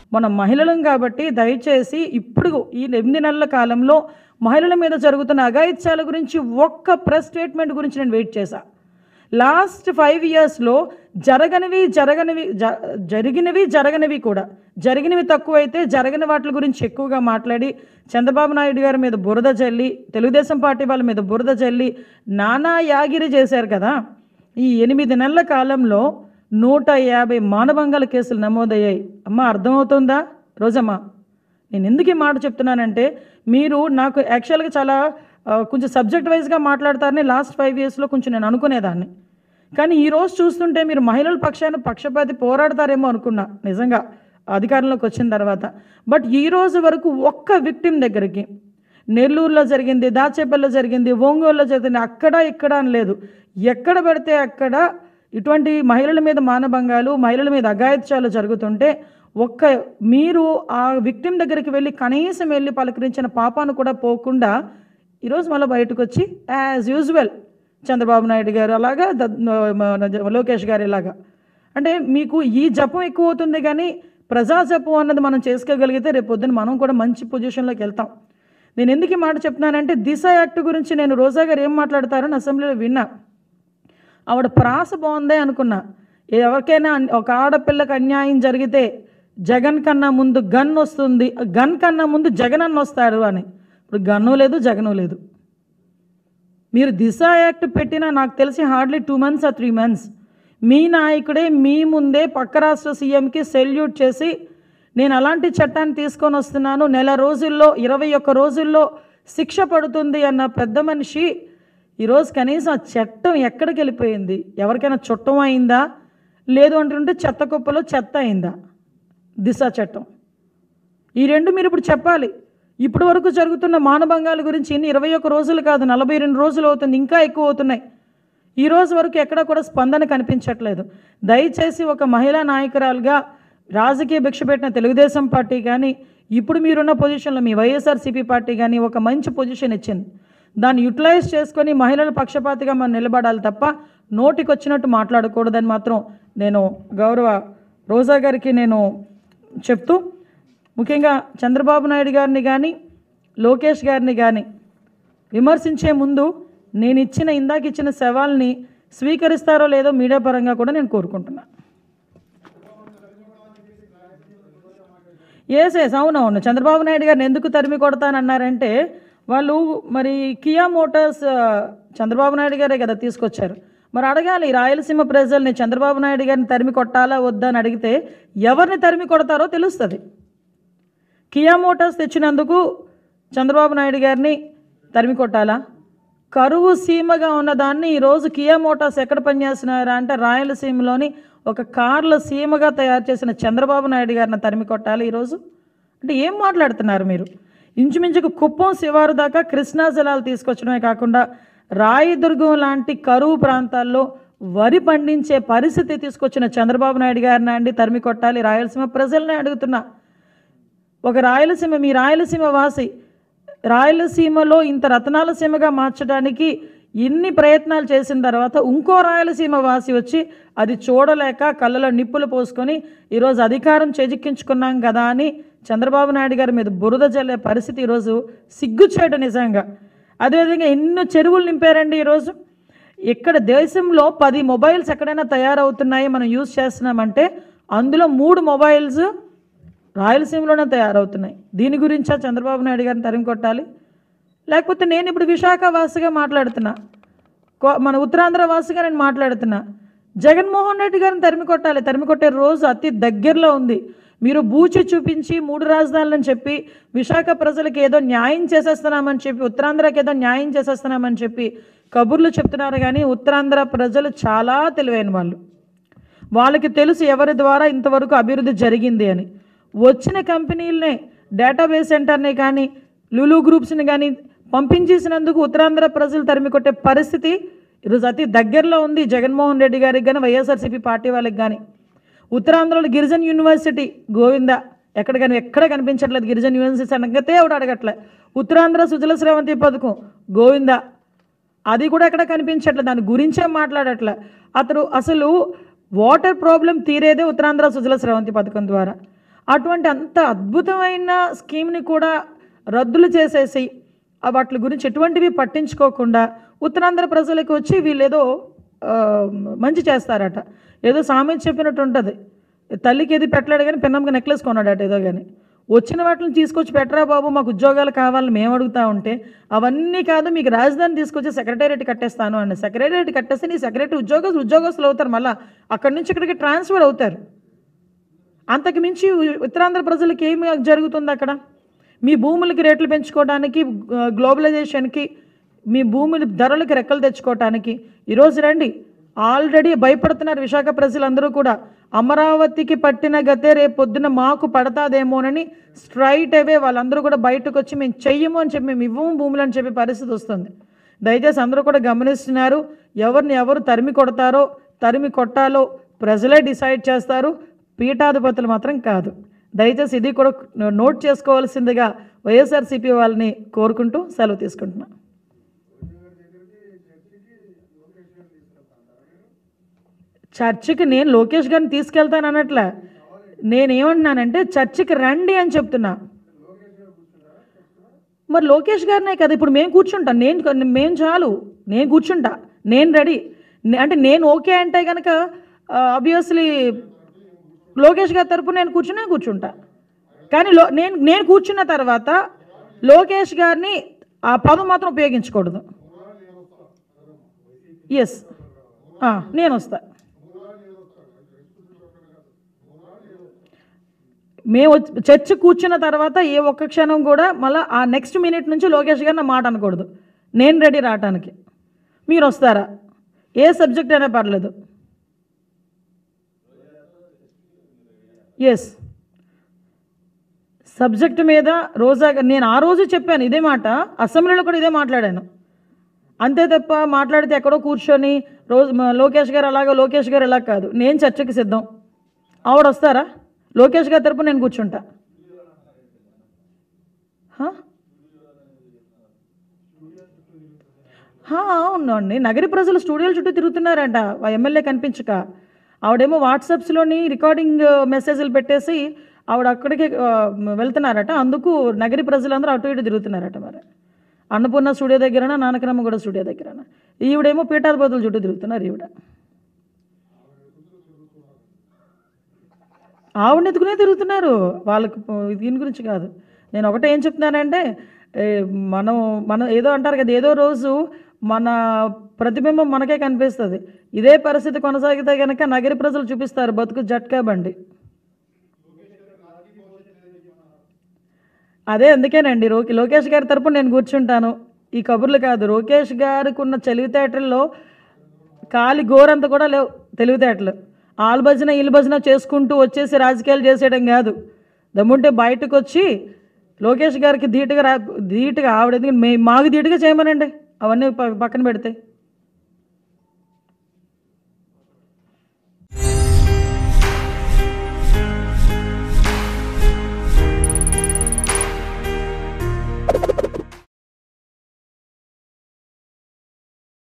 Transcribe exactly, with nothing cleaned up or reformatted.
మనం మహిళలం కాబట్టి దయచేసి ఇప్పుడు ఈ ఎనిమిది నెలల కాలంలో మహిళల మీద జరుగుతున్న అఘాయిత్యాల గురించి ఒక్క ప్రెస్ స్టేట్మెంట్ గురించి నేను వెయిట్ చేశా. లాస్ట్ ఫైవ్ ఇయర్స్లో జరగనివి జరగనివి జ జరిగినవి జరగనివి కూడా జరిగినవి తక్కువైతే జరగని వాటి గురించి ఎక్కువగా మాట్లాడి చంద్రబాబు నాయుడు గారి మీద బురద జల్లి తెలుగుదేశం పార్టీ వాళ్ళ మీద బురద జల్లి నానా యాగిరి చేశారు కదా. ఈ ఎనిమిది నెలల కాలంలో నూట యాభై మానభంగాల కేసులు నమోదయ్యాయి. అమ్మ అర్థమవుతుందా రోజమ్మ? నేను ఎందుకు ఈ మాట చెప్తున్నానంటే మీరు నాకు యాక్చువల్గా చాలా కొంచెం సబ్జెక్ట్ వైజ్గా మాట్లాడతారని లాస్ట్ ఫైవ్ ఇయర్స్లో కొంచెం నేను అనుకునేదాన్ని. కానీ ఈరోజు చూస్తుంటే మీరు మహిళల పక్షాన పక్షపాతి పోరాడతారేమో అనుకున్నా నిజంగా అధికారంలోకి వచ్చిన తర్వాత. బట్ ఈరోజు వరకు ఒక్క విక్టిమ్ దగ్గరికి నెల్లూరులో జరిగింది, దాచేపల్లిలో జరిగింది, ఒంగోలులో జరిగింది, అక్కడ ఇక్కడ అని లేదు. ఎక్కడ పడితే అక్కడ ఇటువంటి మహిళల మీద మానభంగాలు మహిళల మీద అఘాయిత్యాలు జరుగుతుంటే ఒక్క మీరు ఆ విక్టిమ్ దగ్గరికి వెళ్ళి కనీసం వెళ్ళి పలకరించిన పాపాను కూడా పోకుండా ఈరోజు మళ్ళీ బయటకు వచ్చి యాజ్ యూజువల్ చంద్రబాబు నాయుడు గారు అలాగా లోకేష్ గారు ఇలాగా అంటే మీకు ఈ జపం ఎక్కువ అవుతుంది. కానీ ప్రజా జపం అన్నది మనం చేసుకోగలిగితే రేపు పొద్దున్న మనం కూడా మంచి పొజిషన్లోకి వెళ్తాం. నేను ఎందుకు ఈ మాట చెప్తున్నానంటే దిశ యాక్ట్ గురించి నేను రోజా గారు ఏం మాట్లాడతారని అసెంబ్లీలో విన్నా. ఆవిడ ప్రాస బాగుందే అనుకున్నా. ఎవరికైనా ఒక ఆడపిల్లకి అన్యాయం జరిగితే జగన్ కన్నా ముందు గన్ వస్తుంది, గన్ కన్నా ముందు జగన్ అన్న వస్తారు అని. ఇప్పుడు గన్ను లేదు, జగను లేదు. మీరు దిశ యాక్ట్ పెట్టినా నాకు తెలిసి హార్డ్లీ టూ మంత్స్ ఆ త్రీ మంత్స్ మీ నాయకుడే మీ ముందే పక్క రాష్ట్ర సీఎంకి సెల్యూట్ చేసి నేను అలాంటి చట్టాన్ని తీసుకొని వస్తున్నాను, నెల రోజుల్లో ఇరవై ఒక్క రోజుల్లో శిక్ష పడుతుంది అన్న పెద్ద మనిషి ఈరోజు కనీసం ఆ చట్టం ఎక్కడికి వెళ్ళిపోయింది? ఎవరికైనా చుట్టం అయిందా? లేదు అంటుంటే చెత్త కుప్పలో చెత్త అయిందా దిశ చట్టం? ఈ రెండు మీరు ఇప్పుడు చెప్పాలి. ఇప్పటి వరకు జరుగుతున్న మానభంగాల గురించి ఇన్ని ఇరవై ఒక్క రోజులు కాదు నలభై రెండు రోజులు అవుతుంది, ఇంకా ఎక్కువ అవుతున్నాయి. ఈ రోజు వరకు ఎక్కడ కూడా స్పందన కనిపించట్లేదు. దయచేసి ఒక మహిళా నాయకురాలుగా రాజకీయ భిక్ష పెట్టిన తెలుగుదేశం పార్టీ కానీ ఇప్పుడు మీరున్న పొజిషన్లో మీ వైఎస్ఆర్సీపీ పార్టీ కానీ ఒక మంచి పొజిషన్ ఇచ్చింది. దాన్ని యూటిలైజ్ చేసుకొని మహిళల పక్షపాతిగా మనం నిలబడాలి తప్ప నోటికి వచ్చినట్టు మాట్లాడకూడదని మాత్రం నేను గౌరవ రోజా గారికి నేను చెప్తూ, ముఖ్యంగా చంద్రబాబు నాయుడు గారిని కానీ లోకేష్ గారిని కానీ విమర్శించే ముందు నేను ఇచ్చిన ఇందాక ఇచ్చిన సవాల్ని స్వీకరిస్తారో లేదో మీడియా పరంగా కూడా నేను కోరుకుంటున్నా. ఎస్ ఎస్ అవునవును చంద్రబాబు నాయుడు గారిని ఎందుకు తరిమి కొడతానన్నారంటే వాళ్ళు మరి కియా మోటార్స్ చంద్రబాబు నాయుడు గారే కదా తీసుకొచ్చారు. మరి అడగాలి రాయలసీమ ప్రజల్ని చంద్రబాబు నాయుడు గారిని తరిమి కొట్టాలా వద్దా అని అడిగితే ఎవరిని తరిమి కొడతారో తెలుస్తుంది. కియా మోటార్స్ తెచ్చినందుకు చంద్రబాబు నాయుడు గారిని తరిమి కొట్టాలా? కరువు సీమగా ఉన్నదాన్ని ఈరోజు కియా మోటార్స్ ఎక్కడ పనిచేస్తున్నారా అంటే రాయలసీమలోని ఒక కార్ల సీమగా తయారు చేసిన చంద్రబాబు నాయుడు గారిని తరిమి కొట్టాలి ఈరోజు అంటే ఏం మాట్లాడుతున్నారు మీరు? ఇంచుమించుకు కుప్పం శివారు దాకా కృష్ణా జలాలు తీసుకొచ్చడమే కాకుండా రాయదుర్గం లాంటి కరువు ప్రాంతాల్లో వరి పండించే పరిస్థితి తీసుకొచ్చిన చంద్రబాబు నాయుడు గారిని అండి తరిమి కొట్టాలి. రాయలసీమ ప్రజలనే అడుగుతున్నా. ఒక రాయలసీమ మీ రాయలసీమ వాసి రాయలసీమలో ఇంత రతనాల సీమగా మార్చడానికి ఇన్ని ప్రయత్నాలు చేసిన తర్వాత ఇంకో రాయలసీమ వాసి వచ్చి అది చూడలేక కళ్ళలో నిప్పులు పోసుకొని ఈరోజు అధికారం చేజిక్కించుకున్నాం కదా అని చంద్రబాబు నాయుడు గారి మీద బురద జల్లే పరిస్థితి ఈరోజు సిగ్గుచేటు నిజంగా. అదేవిధంగా ఎన్నో చెరువులు నింపారండి ఈరోజు. ఇక్కడ దేశంలో పది మొబైల్స్ ఎక్కడైనా తయారవుతున్నాయి మనం యూజ్ చేస్తున్నామంటే అందులో మూడు మొబైల్స్ రాయలసీమలోనే తయారవుతున్నాయి. దీని గురించా చంద్రబాబు నాయుడు గారిని తరిమి కొట్టాలి? లేకపోతే నేను ఇప్పుడు విశాఖ వాసిగా మాట్లాడుతున్నా, మన ఉత్తరాంధ్ర వాసిగా నేను మాట్లాడుతున్నా. జగన్మోహన్ రెడ్డి గారిని తరిమి కొట్టాలి. తరిమి కొట్టే రోజు అతి దగ్గరలో ఉంది. మీరు బూచి చూపించి మూడు రాజధానులని చెప్పి విశాఖ ప్రజలకు ఏదో న్యాయం చేసేస్తున్నామని చెప్పి ఉత్తరాంధ్రకి ఏదో న్యాయం చేసేస్తున్నామని చెప్పి కబుర్లు చెప్తున్నారు. కానీ ఉత్తరాంధ్ర ప్రజలు చాలా తెలివైన వాళ్ళు. వాళ్ళకి తెలుసు ఎవరి ద్వారా ఇంతవరకు అభివృద్ధి జరిగింది అని. వచ్చిన కంపెనీలనే డేటాబేస్ సెంటర్ని కానీ లులు గ్రూప్స్ని కానీ పంపించేసినందుకు ఉత్తరాంధ్ర ప్రజలు తరిమి కొట్టే పరిస్థితి ఈరోజు అతి దగ్గరలో ఉంది జగన్మోహన్ రెడ్డి గారికి కానీ వైఎస్ఆర్సీపీ పార్టీ వాళ్ళకి కానీ. ఉత్తరాంధ్రలో గిరిజన యూనివర్సిటీ గోవింద ఎక్కడ కానీ ఎక్కడ కనిపించట్లేదు. గిరిజన యూనివర్సిటీ సంగతే ఎవడు అడగట్లే. ఉత్తరాంధ్ర సుజల శ్రవంతి పథకం గోవింద అది కూడా ఎక్కడ కనిపించట్లేదు. దాని గురించే మాట్లాడట్లే. అతడు అసలు వాటర్ ప్రాబ్లం తీరేదే ఉత్తరాంధ్ర సుజల శ్రవంతి పథకం ద్వారా. అటువంటి అంత అద్భుతమైన స్కీమ్ని కూడా రద్దులు చేసేసి వాటి గురించి ఎటువంటివి పట్టించుకోకుండా ఉత్తరాంధ్ర ప్రజలకు వచ్చి వీళ్ళేదో మంచి చేస్తారట. ఏదో సామెత చెప్పినట్టు ఉంటుంది, తల్లికి ఏది పెట్టలేడు కానీ పిన్నమ్మకి నెక్లెస్ కొన్నాడట ఏదో. కానీ వచ్చిన వాటిని తీసుకొచ్చి పెట్టరా బాబు, మాకు ఉద్యోగాలు కావాలని మేము అడుగుతూ ఉంటే అవన్నీ కాదు, మీకు రాజధాని తీసుకొచ్చి సెక్రటేరియట్ కట్టేస్తాను అండి. సెక్రటేరియట్ కట్టేస్తే నీ సెక్రటరీ ఉద్యోగస్తులు ఉద్యోగస్తులు అవుతారు, మళ్ళీ అక్కడి నుంచి ఇక్కడికి ట్రాన్స్ఫర్ అవుతారు. అంతకు మించి ఉత్తరాంధ్ర ప్రజలకు ఏమి జరుగుతుంది అక్కడ? మీ భూములకి రేట్లు పెంచుకోవడానికి, గ్లోబలైజేషన్కి, మీ భూముల ధరలకు రెక్కలు తెచ్చుకోవటానికి ఈరోజు రండి. ఆల్రెడీ భయపడుతున్నారు విశాఖ ప్రజలందరూ కూడా. అమరావతికి పట్టిన గతే రేపు పొద్దున మాకు పడతాదేమోనని స్ట్రైట్ అవే వాళ్ళందరూ కూడా బయటకు వచ్చి మేము చెయ్యము అని చెప్పి, మేము ఇవ్వము భూములు అని చెప్పే పరిస్థితి వస్తుంది. దయచేసి అందరూ కూడా గమనిస్తున్నారు. ఎవరిని ఎవరు తరిమి కొడతారో, తరిమి కొట్టాలో ప్రజలే డిసైడ్ చేస్తారు, పీఠాధిపతులు మాత్రం కాదు. దయచేసి ఇది కూడా నోట్ చేసుకోవాల్సిందిగా వైఎస్ఆర్సీపీ వాళ్ళని కోరుకుంటూ సెలవు తీసుకుంటున్నాను. చర్చికి నేను లోకేష్ గారిని తీసుకెళ్తాను అనట్లే, నేనేమంటున్నానంటే చర్చికి రండి అని చెప్తున్నా. మరి లోకేష్ గారినే కదా ఇప్పుడు మేము కూర్చుంటాం, నేను మేము చాలు, నేను కూర్చుంటా, నేను రెడీ అంటే నేను ఓకే అంటే కనుక ఆబ్వియస్లీ లోకేష్ గారి తరపున నేను కూర్చునే కూర్చుంటా. కానీ లో నేను నేను కూర్చున్న తర్వాత లోకేష్ గారిని ఆ పదం మాత్రం ఉపయోగించకూడదు. ఎస్, నేను వస్తా. మేము చర్చ కూర్చున్న తర్వాత ఏ ఒక్క క్షణం కూడా మళ్ళీ ఆ నెక్స్ట్ మినిట్ నుంచి లోకేష్ గారు నా మాట అనకూడదు. నేను రెడీ రావటానికి, మీరు వస్తారా? ఏ సబ్జెక్ట్ అయినా పర్లేదు. ఎస్, సబ్జెక్ట్ మీద రోజా నేను ఆ రోజు చెప్పాను ఇదే మాట, అసెంబ్లీలో కూడా ఇదే మాట్లాడాను. అంతే తప్ప మాట్లాడితే ఎక్కడో కూర్చొని రోజు లోకేష్ గారు అలాగా లోకేష్ గారు ఎలా కాదు. నేను చర్చకి సిద్ధం. ఆవిడ వస్తారా? లోకేష్ గారి తరపున నేను కూర్చుంటా. అవునండి, నగరి ప్రజలు స్టూడియోల చుట్టూ తిరుగుతున్నారంట ఎమ్మెల్యే కనిపించక. ఆవిడేమో వాట్సాప్స్లోని రికార్డింగ్ మెసేజ్లు పెట్టేసి ఆవిడ అక్కడికి వెళ్తున్నారట. అందుకు నగరి ప్రజలందరూ అటు ఇటు తిరుగుతున్నారట. మరి అన్నపూర్ణ స్టూడియో దగ్గరనా, నానకరమ్మ కూడా స్టూడియో దగ్గరనా? ఈవిడేమో పీఠాధిపతుల చుట్టూ తిరుగుతున్నారు. ఈవిడ ఆవిడని ఎత్తుకునే తిరుగుతున్నారు, వాళ్ళకు దీని గురించి కాదు. నేను ఒకటే ఏం చెప్తున్నానంటే, మనం మనం ఏదో అంటారు కదా, ఏదో రోజు మన ప్రతిబింబం మనకే కనిపిస్తుంది. ఇదే పరిస్థితి కొనసాగితే కనుక నగరి ప్రజలు చూపిస్తారు బతుకు జట్కా బండి. అదే అందుకేనండి రోకి లోకేష్ గారి తరపున నేను కూర్చుంటాను. ఈ కబుర్లు కాదు, లోకేష్ గారికి ఉన్న తెలివితేటల్లో కాలి గోరంత కూడా లేవు తెలివితేటలు. ఆల్ భజన ఇల్ భజన చేసుకుంటూ వచ్చేసి రాజకీయాలు చేసేయడం కాదు. దమ్ముంటే బయటకు వచ్చి లోకేష్ గారికి ధీటుగా రా ధీటుగా ఆవిడ ఎందుకు మే మాకు ధీటుగా చేయమనండి, అవన్నీ పక్కన పెడితే.